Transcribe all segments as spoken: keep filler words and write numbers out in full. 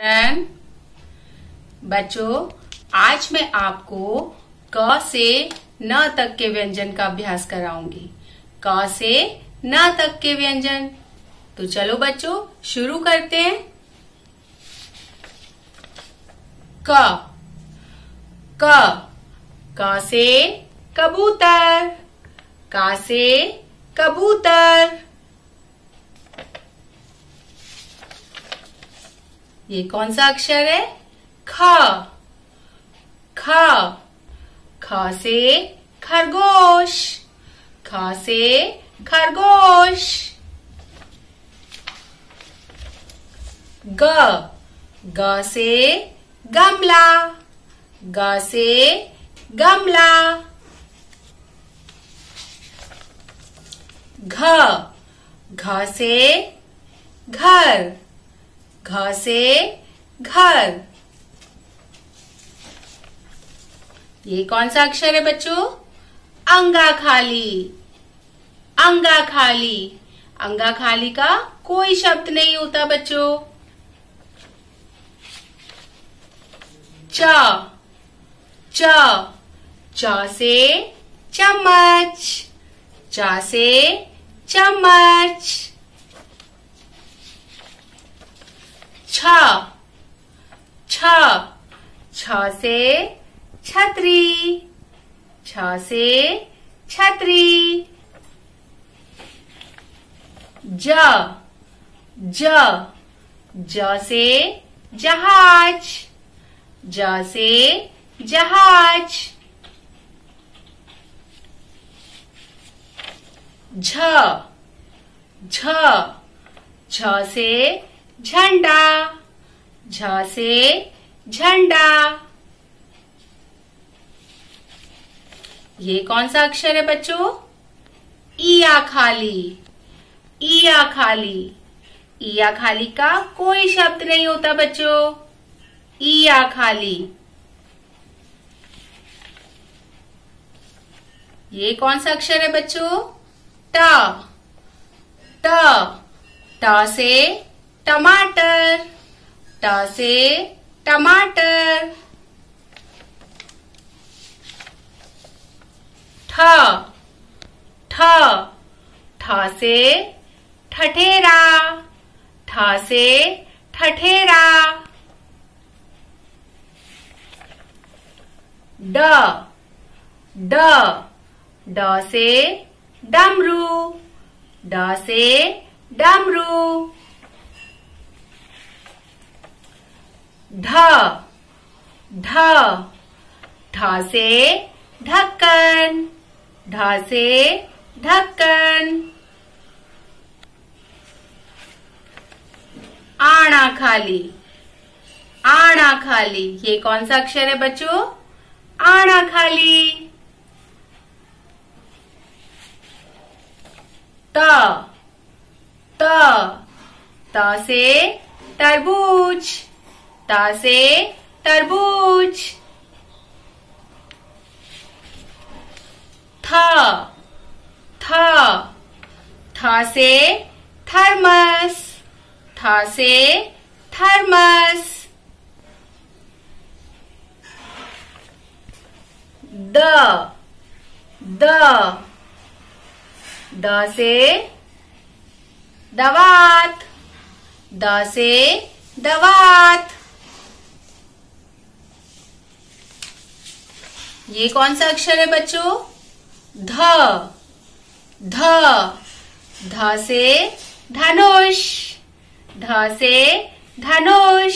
And बच्चों, आज मैं आपको क से न तक के व्यंजन का अभ्यास कराऊंगी। क से न तक के व्यंजन। तो चलो बच्चों शुरू करते हैं। क क क से कबूतर। क से कबूतर। ये कौन सा अक्षर है? ख। ख ख से खरगोश। ख से खरगोश। ग ग से गमला। ग से गमला। घ घ से घर। घ से घर। ये कौन सा अक्षर है बच्चों? अंगा खाली। अंगा खाली। अंगा खाली का कोई शब्द नहीं होता बच्चों। च च च से चम्मच। च से चम्मच। छ छ छ से छतरी। छ से छतरी। ज ज ज से जहाज। ज से जहाज। झ झ झ से झंडा। झ से झंडा। ये कौन सा अक्षर है बच्चों? इया खाली। इया खाली। इया खाली का कोई शब्द नहीं होता बच्चों। इया खाली। ये कौन सा अक्षर है बच्चों? ट ट ट से टमाटर। ट से टमाटर। ठ ठ ठ से ठठेरा। ठ से ठठेरा। ड ड ड से डमरू। ड से डमरू। ढ ढ ढ से ढक्कन। ढ से ढक्कन। आना खाली। आना खाली। ये कौन सा अक्षर है बच्चों? आना खाली। त त त से तरबूज। त से तरबूज। थ थ थ से थर्मस। थ से थर्मस। द द द से दवात। द से दवात। ये कौन सा अक्षर है बच्चों? ध ध ध से धनुष। ध से धनुष।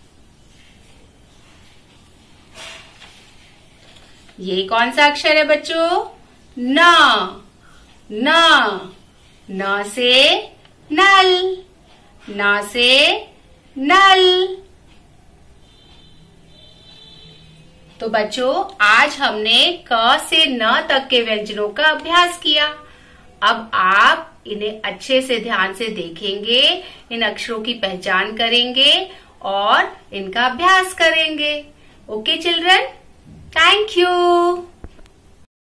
ये कौन सा अक्षर है बच्चों? न न न से नल। न से नल। तो बच्चों आज हमने क से न तक के व्यंजनों का अभ्यास किया। अब आप इन्हें अच्छे से ध्यान से देखेंगे, इन अक्षरों की पहचान करेंगे और इनका अभ्यास करेंगे। Okay children, thank you.